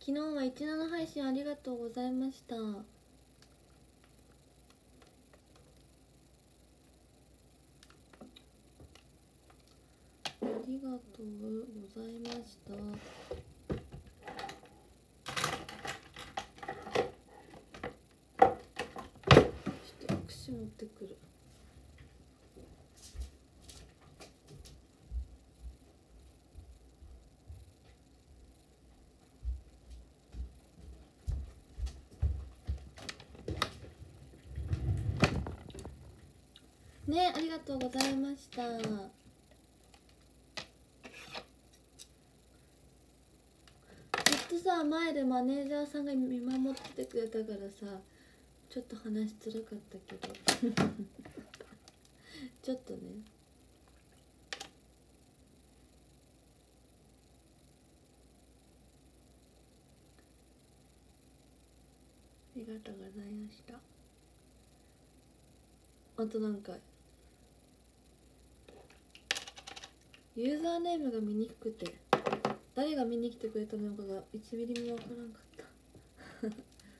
昨日は17配信ありがとうございました。ありがとうございました。ちょっと串持ってくる。ね、ありがとうございました。ずっとさ、前でマネージャーさんが見守っててくれたからさ、ちょっと話しづらかったけどちょっとね。ありがとうございました。あとなんかユーザーネームが見にくくて、誰が見に来てくれたのかが1ミリもわからんかった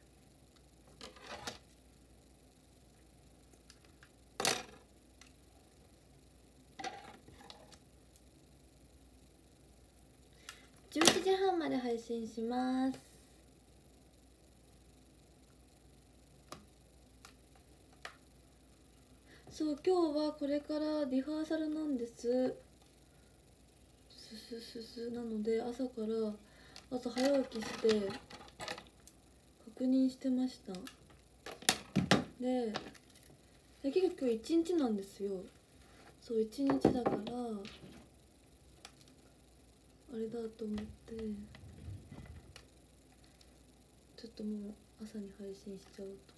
11時半まで配信します。そう、今日はこれからリハーサルなんです。なので朝早起きして確認してました。で結局今日一日なんですよ。そう、一日だからあれだと思って、ちょっともう朝に配信しちゃおうと。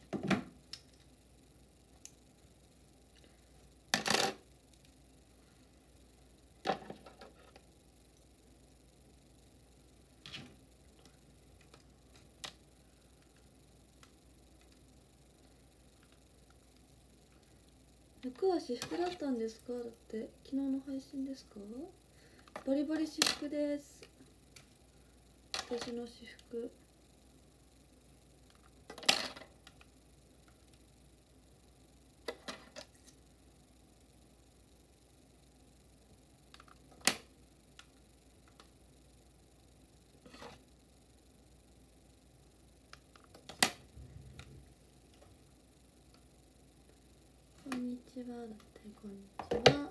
服は私服だったんですか？だって昨日の配信ですか？バリバリ私服です。私の私服。こんにちは。だってこんにちは。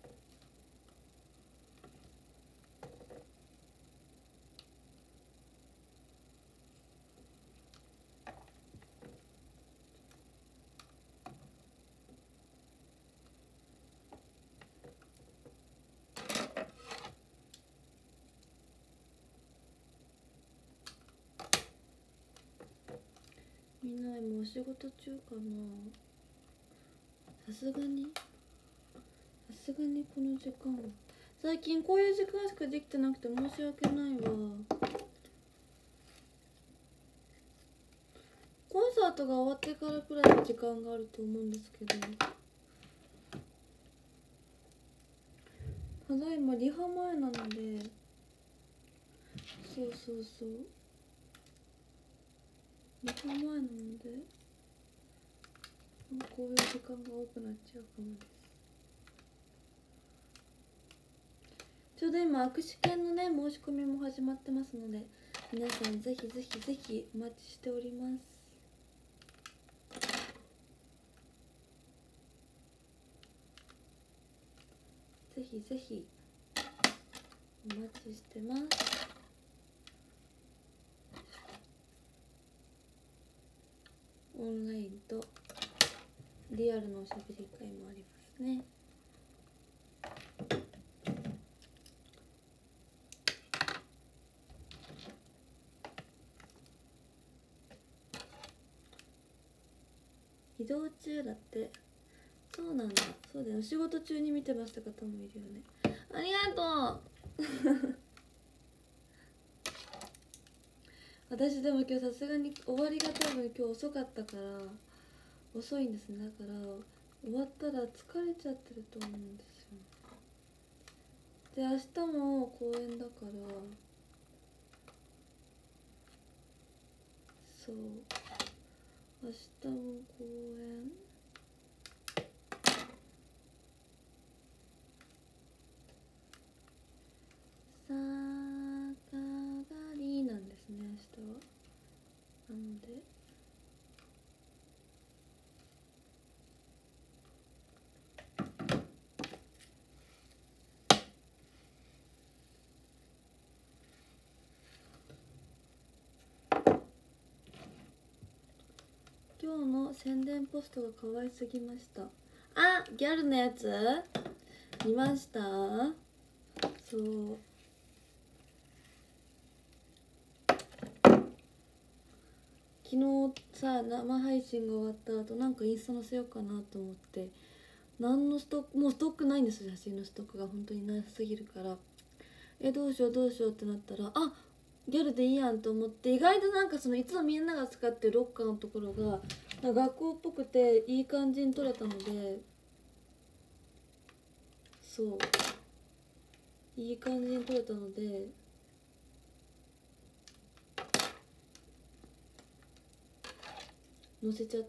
みんな今お仕事中かな。さすがにこの時間。最近こういう時間しかできてなくて申し訳ないわ。コンサートが終わってからくらいの時間があると思うんですけど、ただいまリハ前なので、そうリハ前なのでこういう時間が多くなっちゃうかもです。ちょうど今握手券のね申し込みも始まってますので、皆さんぜひお待ちしております。ぜひお待ちしてます。オンラインとリアルのおしゃべり会もありますね。移動中だって。そうなんだ。そうだよ、お仕事中に見てました方もいるよね。ありがとう私でも今日さすがに終わりが多分今日遅かったから遅いんですね。だから終わったら疲れちゃってると思うんですよ。で明日も公演だからそう、明日も公演。さかがりなんですね、明日は。なので今日の宣伝ポストが可愛すぎました。あ、ギャルのやつ見ました。そう、昨日さ、生配信が終わった後なんかインスタ載せようかなと思って、何のストック、もうストックないんですよ、写真のストックが本当になさすぎるから、どうしようどうしようってなったら、あ、ギャルでいいやんと思って、意外となんかそのいつもみんなが使ってるロッカーのところがなんか学校っぽくていい感じに撮れたので、そういい感じに撮れたので載せちゃった。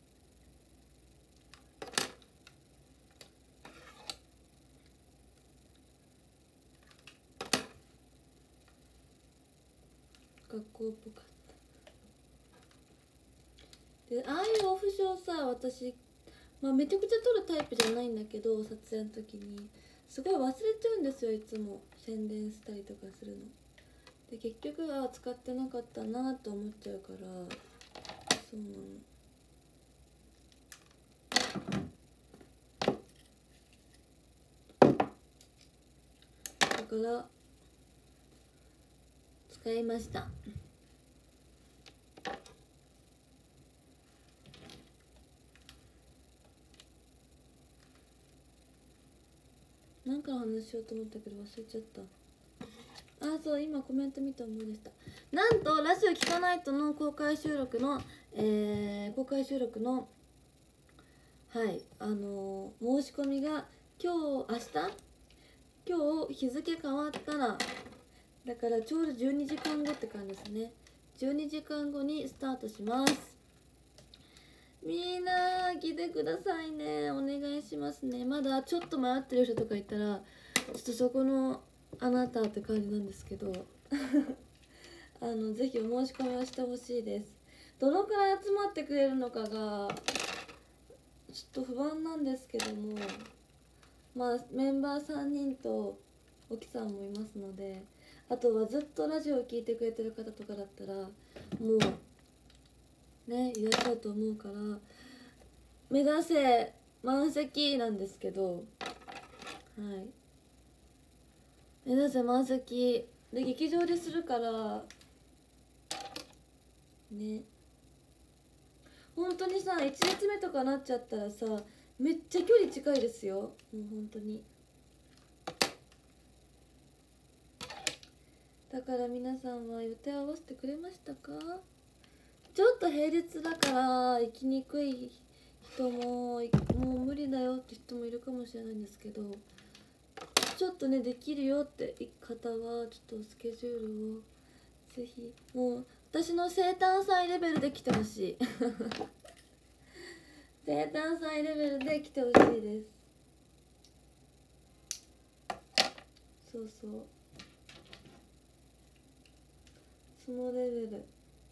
学校っぽかった。で、ああいうオフショーさ、私、めちゃくちゃ撮るタイプじゃないんだけど、撮影の時にすごい忘れちゃうんですよ、いつも宣伝したりとかするので。結局は使ってなかったなと思っちゃうから、そうなの。だから使いました。なんかの話しようと思ったけど忘れちゃった。あ、そう、今コメント見て思い出した。なんとラジオ聞かないとの公開収録のはい申し込みが今日日付変わったら、だからちょうど12時間後って感じですね。12時間後にスタートします。みんな来てくださいね、お願いしますね。まだちょっと迷ってる人とかいたらちょっとそこのあなたって感じなんですけどぜひお申し込みをしてほしいです。どのくらい集まってくれるのかがちょっと不安なんですけども、メンバー3人と沖さんもいますので、あとはずっとラジオを聴いてくれてる方とかだったらもうねいらっしゃると思うから、目指せ満席なんですけど、はい、目指せ満席で劇場でするからね。本当にさ、1列目とかなっちゃったらさ、めっちゃ距離近いですよ、もう本当に。だから皆さんは予定合わせてくれましたか？ちょっと平日だから行きにくい人も、もう無理だよって人もいるかもしれないんですけど、ちょっとねできるよって方はちょっとスケジュールをぜひ、もう私の生誕祭レベルで来てほしい生誕祭レベルで来てほしいです。そうそう、そのレベル。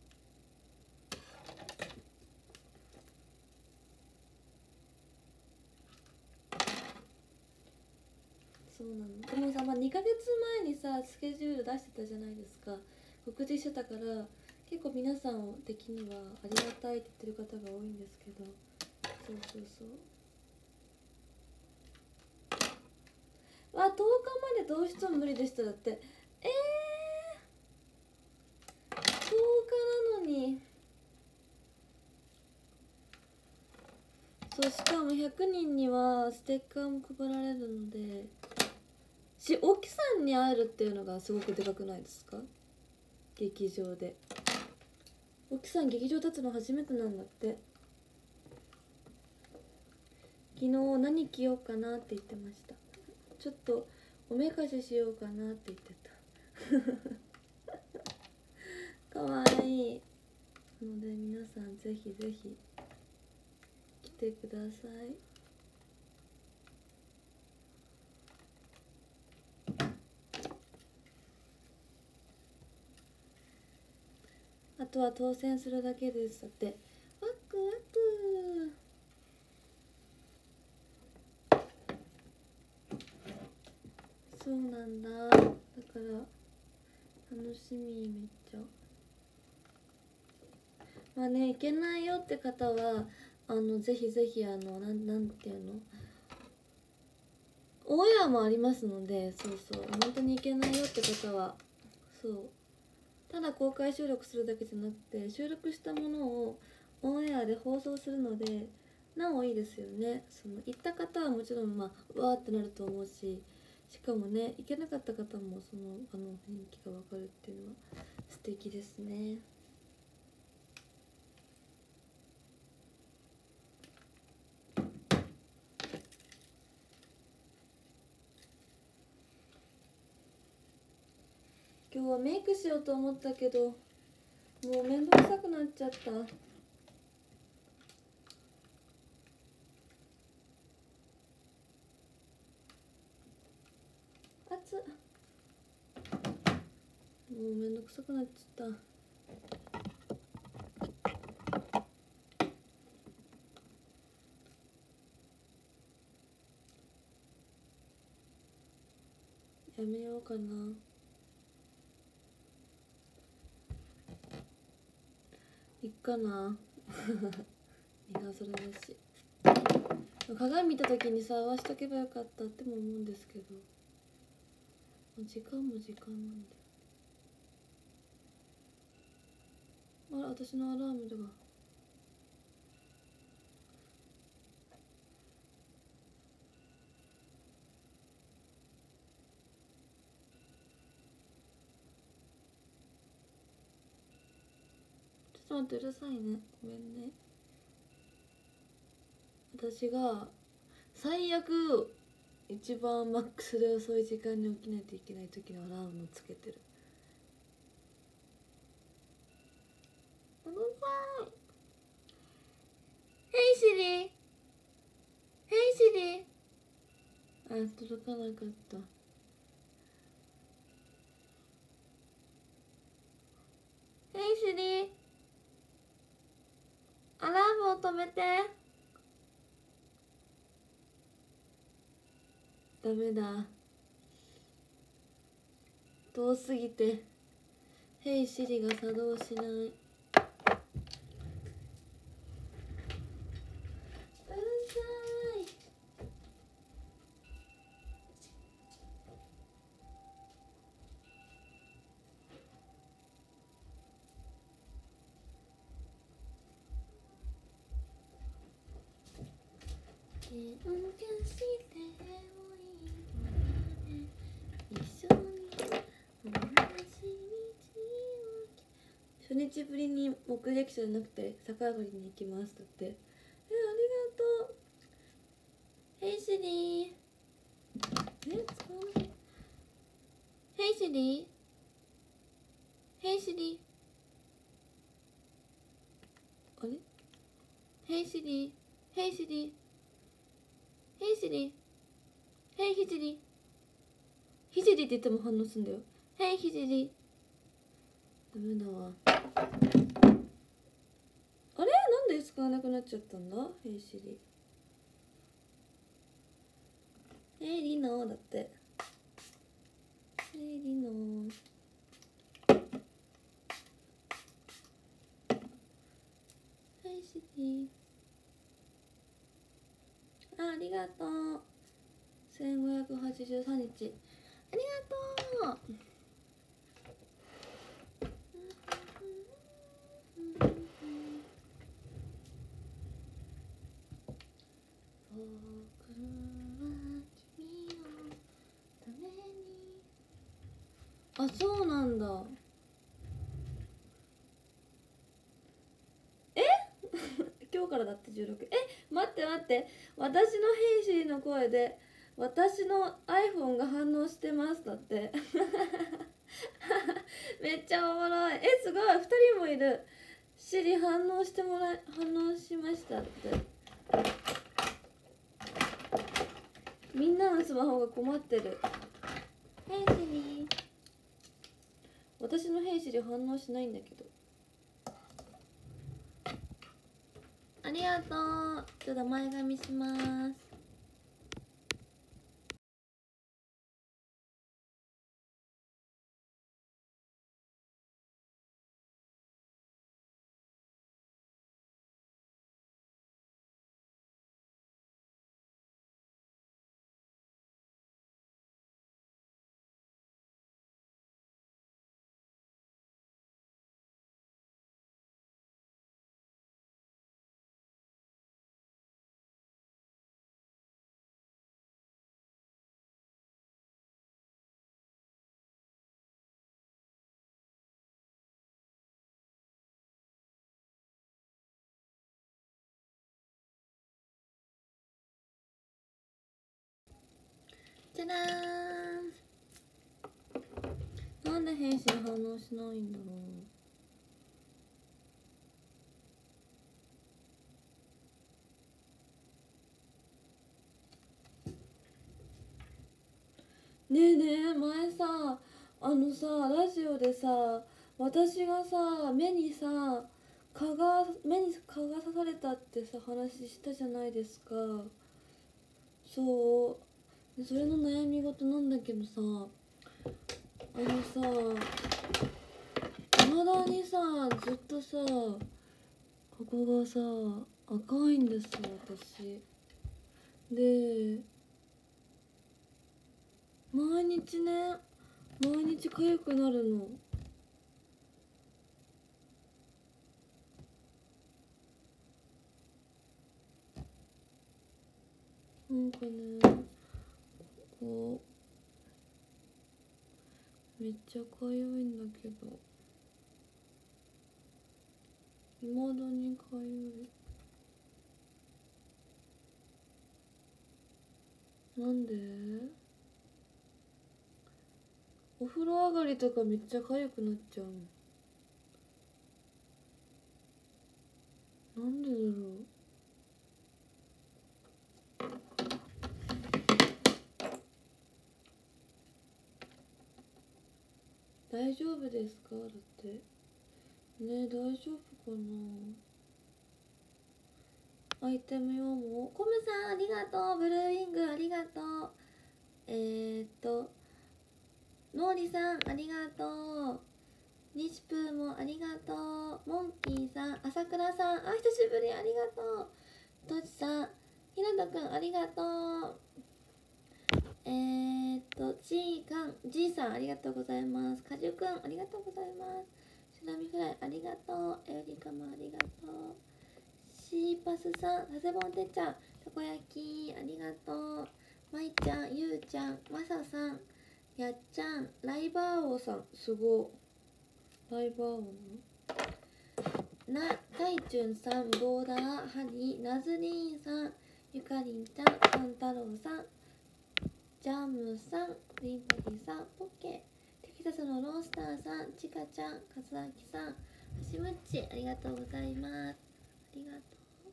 そうなの。でもさ、2ヶ月前にさスケジュール出してたじゃないですか、告知してたから、結構皆さん的にはありがたいって言ってる方が多いんですけど、そうそうそう。10日までどうしても無理でした。だって10日なのに。そう、しかも100人にはステッカーも配られるので、沖さんに会えるっていうのがすごくでかくないですか？劇場で沖さん劇場立つの初めてなんだって。昨日何着ようかなって言ってました。ちょっとおめかししようかなって言ってたかわいい。 ので、皆さんぜひぜひ来てください。あとは当選するだけです。だってワクワク。そうなんだ。だから楽しみ、めっちゃ。まあね、行けないよって方はぜひぜひなんていうの、オンエアもありますので、そうそう、本当に行けないよって方は、そう、ただ公開収録するだけじゃなくて、収録したものをオンエアで放送するので、なおいいですよね。その行った方はもちろんまあうわーってなると思うし、しかもね、行けなかった方もその雰囲気が分かるっていうのは素敵ですね。今日はメイクしようと思ったけど、もうめんどくさくなっちゃった。熱っ。もうめんどくさくなっちゃった。やめようかな。いっかな。今更だし。鏡見た時にさ、合わしとけばよかったっても思うんですけど、時間も時間なんだよ。あら、私のアラームだが。ちょっと待って、うるさいね、ごめんね。私が最悪一番マックスで遅い時間に起きないといけない時のアラームをつけてる。うるさい。ヘイシリー、ヘイシリー。あ、届かなかった。ヘイシリー、アラームを止めて。ダメだ、遠すぎてヘイシリが作動しない。うるさい。初日ぶりに目撃者じゃなくて逆上がりに行きますだって。ありがとう。ヘイシリー、使わない。ヘイシリー、ヘイシリー、あれ、ヘイシリー、ヘイシリー、ヘイシリー、ヘイヒジリ、ヒジリって言っても反応すんだよ。ヘイヒジリ。ダメだわ。あれ、なんで使わなくなっちゃったんだ。ヘイシリ、ヘイリノだって。ヘイリノ、ヘイシリ。ありがとう。1583日ありがとう。あ、そうなんだ。え今日からだって16。待って待って、私のヘイシーの声で私の iPhone が反応してますだってめっちゃおもろい。すごい、2人もいる。 シリ反応しましたって。みんなのスマホが困ってる。ヘイシリ。私のヘイシリ反応しないんだけど。ありがとう。ちょっと前髪します。じゃらーん。なんで返信反応しないんだろう。ねえねえ、前さ、ラジオでさ、私がさ、目に蚊が刺されたってさ、話したじゃないですか。そう。でそれの悩み事なんだけどさ、未だにさ、ずっとさ、ここがさ、赤いんですよ、私。で、毎日痒くなるの。なんかね、こうめっちゃ痒いんだけど、未だに痒い。なんで？お風呂上がりとかめっちゃ痒くなっちゃうの。なんでだろう。大丈夫ですか？だってね。大丈夫かな。アイテム用もコムさんありがとう。ブルーウィングありがとう。ノーリさんありがとう。ニシプーもありがとう。モンキーさん、朝倉さん、久しぶりありがとう。トチさん、ひなたくんありがとう。G さんありがとうございます。かじゅくんありがとうございます。シュラミフライありがとう。エリカもありがとう。シーパスさん、佐世保てっちゃん、たこ焼きありがとう。まいちゃん、ゆうちゃん、まささん、やっちゃん、ライバー王さん、すご。ライバー王のタイチュンさん、ボーダー、ハリー、ナズリーンさん、ゆかりんちゃん、コン太郎さん、ジャムさん、リンパリーさん、ポッケテキサスのロースターさん、ちかちゃん、かずあきさん、はしむっち、ありがとうございます。ありがとう。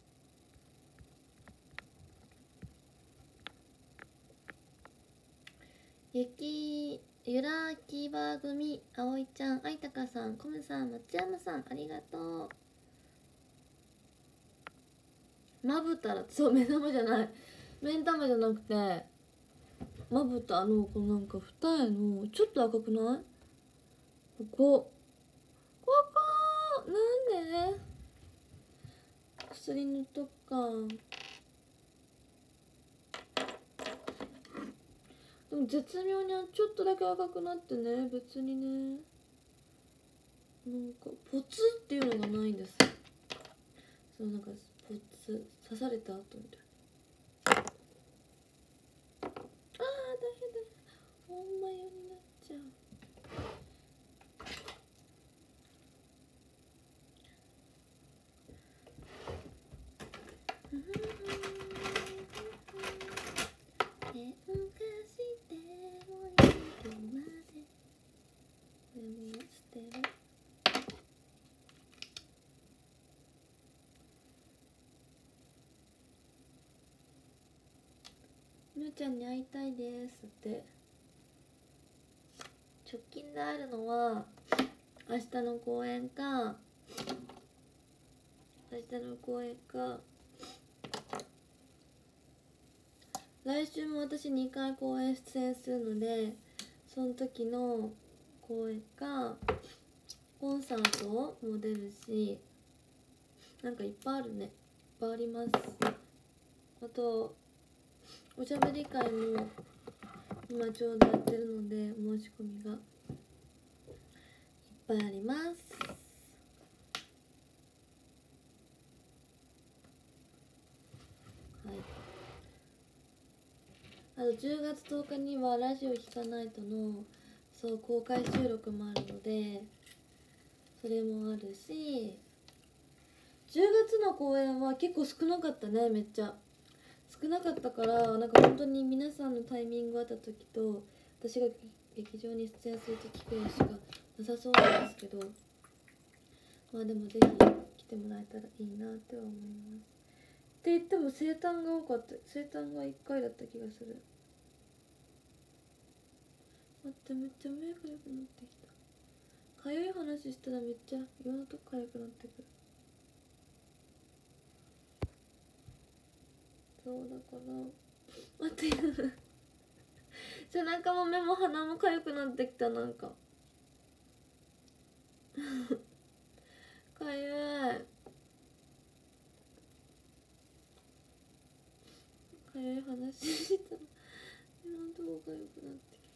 ゆらきば組、あおいちゃん、あいたかさん、コムさん、松山さん、ありがとう。まぶたら、そう、目玉じゃない。目ん玉じゃなくて、まぶたの、このなんか二重の、ちょっと赤くない？ここなんで？薬塗っとくか。でも絶妙にちょっとだけ赤くなってね、別にね、なんかポツっていうのがないんです。そう、なんかポツ刺された後みたいな。大変だ。ほんまよになっちゃう。変化してもいつまででも捨てる。 むーちゃんに会いたいですって。直近で会えるのは明日の公演か来週も私2回公演出演するので、その時の公演かコンサートも出るし、なんかいっぱいあるね。いっぱいあります。あとおしゃべり会も今ちょうどやってるので申し込みがいっぱいあります。はい。あと10月10日にはラジオ聴かないとのそう公開収録もあるので、それもあるし、10月の公演は結構少なかったね。めっちゃ少なかったから、なんか本当に皆さんのタイミングがあった時と私が劇場に出演する時くらいしかなさそうなんですけど、まあでもぜひ来てもらえたらいいなっては思います。って言っても生誕が多かった。生誕が1回だった気がする。待って、めっちゃ目が良くなってきた。かゆい話したらめっちゃいろんなとこかゆくなってくる。そうだから待って背中も目も鼻もかゆくなってきた。なんかかゆい。かゆい話したらいろんなとこかゆくなってきた。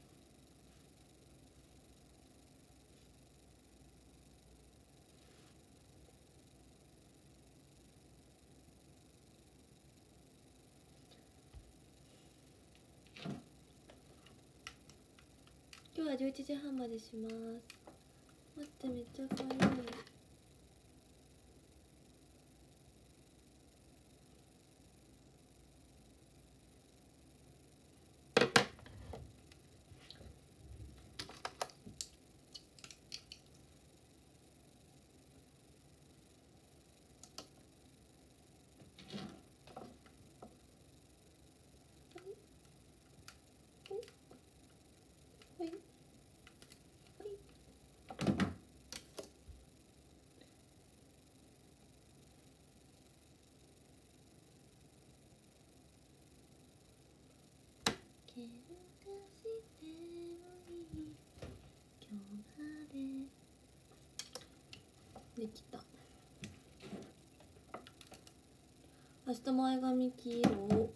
今日は11時半までします。待って、めっちゃかゆい。はい喧嘩してもいい今日まで。できた。明日前髪黄色。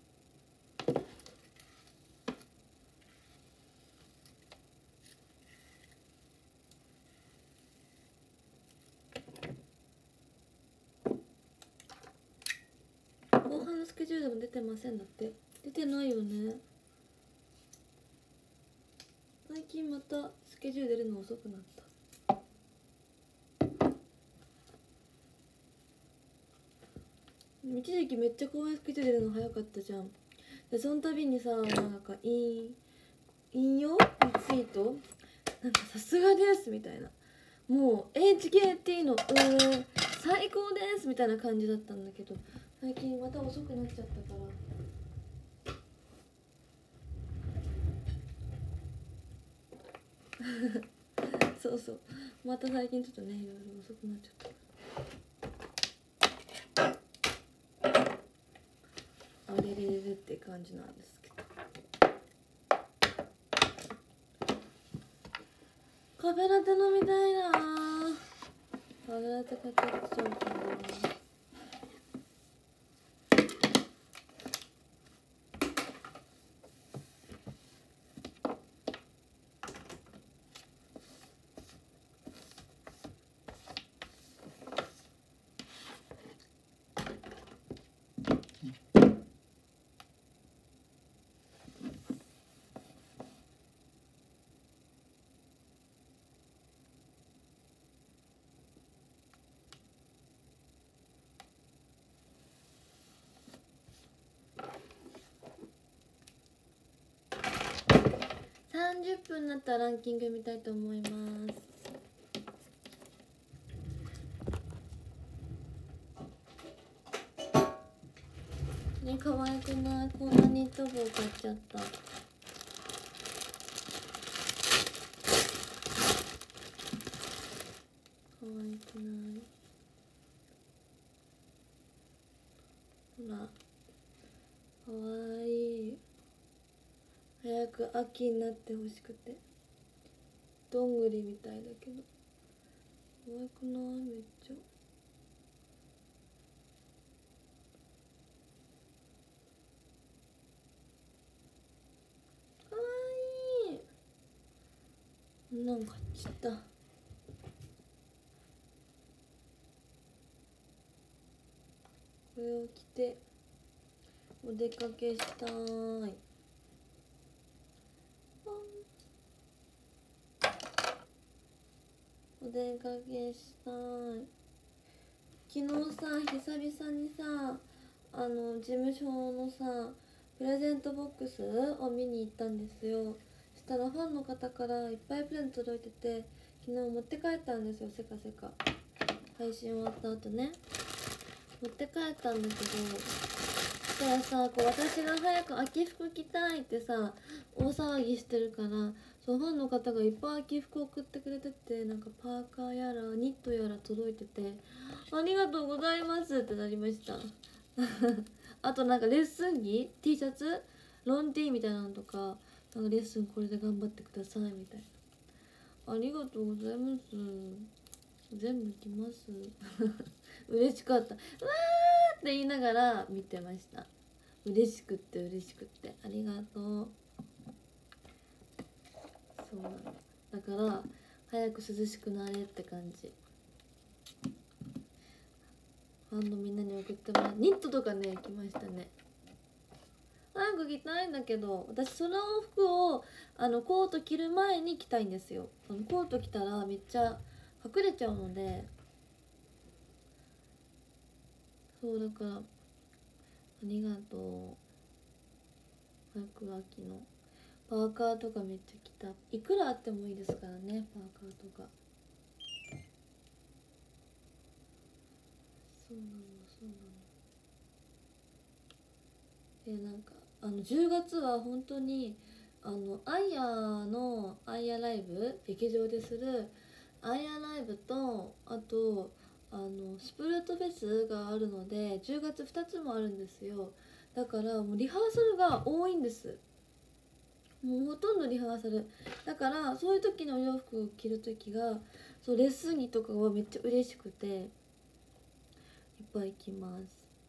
後半のスケジュールでも出てませんだって。出てないよね。最近またスケジュール出るの遅くなった。一時期めっちゃ公演スケジュール出るの早かったじゃん。でその度にさ、なんか引用リツイート、なんかさすがですみたいな、もう HKT の最高ですみたいな感じだったんだけど、最近また遅くなっちゃったからそうそう、また最近ちょっとね、いろいろ遅くなっちゃったあれれれれって感じなんですけど、カフェラテ飲みたいな。カフェラテ買ってきちゃおうかな。30分になったらランキング見たいと思います。 ね、可愛くない？こんなニット帽買っちゃった。可愛くない？ほら、可愛い。早く秋になってほしくて。どんぐりみたいだけど可愛くない？めっちゃ可愛い。なんか買っちゃった。これを着てお出かけしたい。お出かけしたい。昨日さ、久々にさ、事務所のさプレゼントボックスを見に行ったんですよ。そしたらファンの方からいっぱいプレゼント届いてて、昨日持って帰ったんですよ。せかせか配信終わった後ね、持って帰ったんだけど、そしたらさ、こう私が早く秋服着たいってさ大騒ぎしてるから、そうファンの方がいっぱい秋服送ってくれてて、なんかパーカーやらニットやら届いてて、ありがとうございますってなりましたあとなんかレッスン着 T シャツロン T みたいなのとか、なんかレッスンこれで頑張ってくださいみたいな。ありがとうございます。全部着ます嬉しかった。うわーって言いながら見てました。嬉しくって嬉しくってありがとう。そうなのだから早く涼しくなれって感じ。ファンのみんなに送ってもらうニットとかね着ましたね。早く着たいんだけど、私その服をコート着る前に着たいんですよ。コート着たらめっちゃ隠れちゃうので、そうだからありがとう。早く秋のパーカーとかめっちゃ着た。いくらあってもいいですからね、パーカーとか。そうなのそうなの。でなんか10月は本当にアイヤーのアイヤーライブ、劇場でするアイヤーライブと、あとスプルートフェスがあるので10月2つもあるんですよ。だからもうリハーサルが多いんです。もうほとんどリハーサルだから、そういう時のお洋服を着る時が、そうレッスン着とかはめっちゃ嬉しくていっぱい着ます。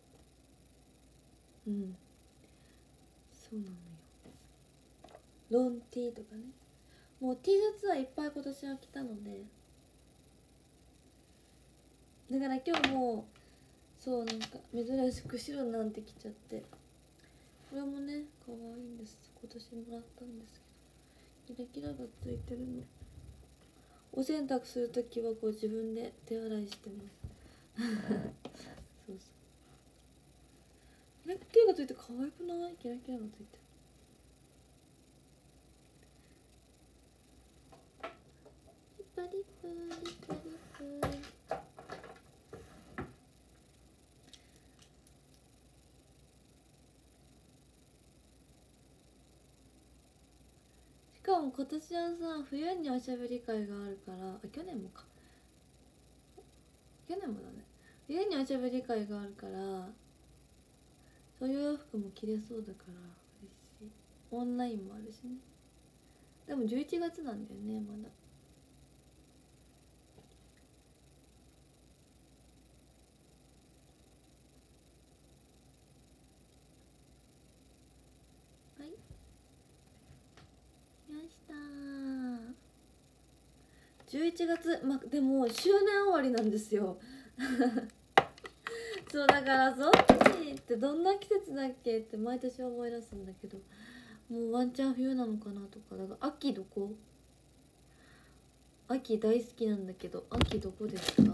うん、そうなのよ。ロン T とかね、もう T シャツはいっぱい今年は着たので、だから今日もそうなんか珍しく白なんて着ちゃって、これもね可愛いんです。今年もらったんですけどキラキラがついてるの。お洗濯するときはこう自分で手洗いしてますそうそう、キラキラがついて可愛くない？キラキラがついてる。リパリプリパリプ。しかも今年はさ、冬におしゃべり会があるから、去年もか、去年もだね。冬におしゃべり会があるから、そういう洋服も着れそうだから嬉しい。オンラインもあるしね。でも11月なんだよね、まだ。はい、来ましたー。11月、でも周年終わりなんですよそうだから、その時ってどんな季節だっけって毎年思い出すんだけど、もうワンチャン冬なのかなとか。だから秋どこ？秋大好きなんだけど、秋どこですか？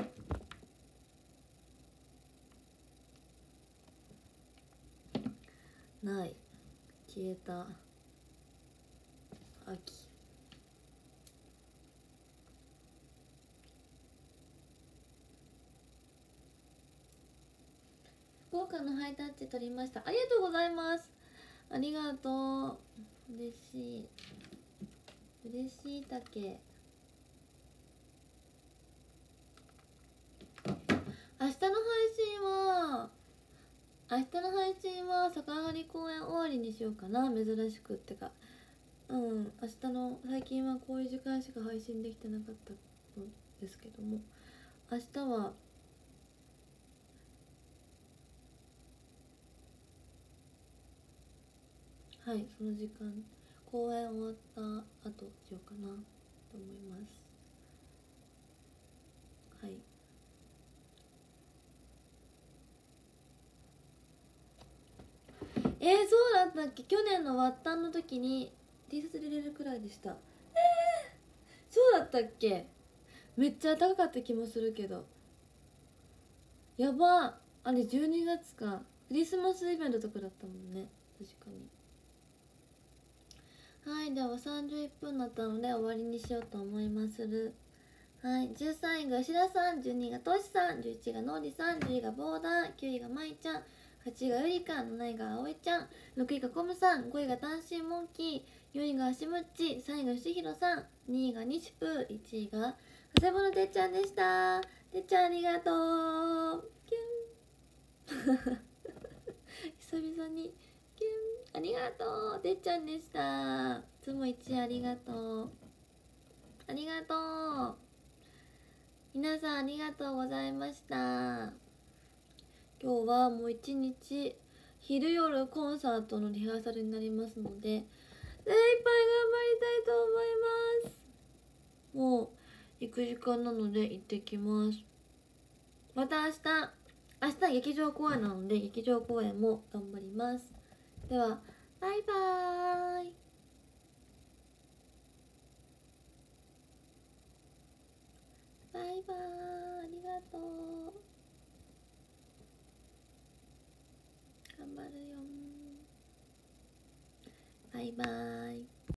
ない、消えた秋。 福岡のハイタッチ取りました。ありがとうございます。ありがとう。嬉しい嬉しいたけ。明日の配信は逆上がり公演終わりにしようかな。珍しくってか、明日の、最近はこういう時間しか配信できてなかったのですけども、明日ははい、その時間、公演終わった後しようかなと思います。はい。そうだったっけ。去年のワッタンの時に T シャツで入れるくらいでした。そうだったっけ。めっちゃ高かった気もするけど、やば。あれ12月か、クリスマスイベントとかだったもんね。確かに。はい、では31分だったので終わりにしようと思いまする。はい、13位が吉田さん、12位がとしさん、11位がのりさん、10位がボーダー、9位がまいちゃん、8位がゆりか、7位があおいちゃん、6位がこむさん、5位が単身モンキー、4位があしむっち、3位がよしひろさん、2位がにしぷー、1位が長谷ぼてっちゃんでした。てっちゃんありがとう。キュン久々にキュン、ありがとう。てっちゃんでした。いつも1位ありがとう。ありがとう。皆さんありがとうございました。今日はもう一日昼夜コンサートのリハーサルになりますので、精一杯頑張りたいと思います。もう行く時間なので行ってきます。また明日劇場公演なので劇場公演も頑張ります。ではバイバーイ。バイバーイ。ありがとう。頑張るよ。バイバーイ。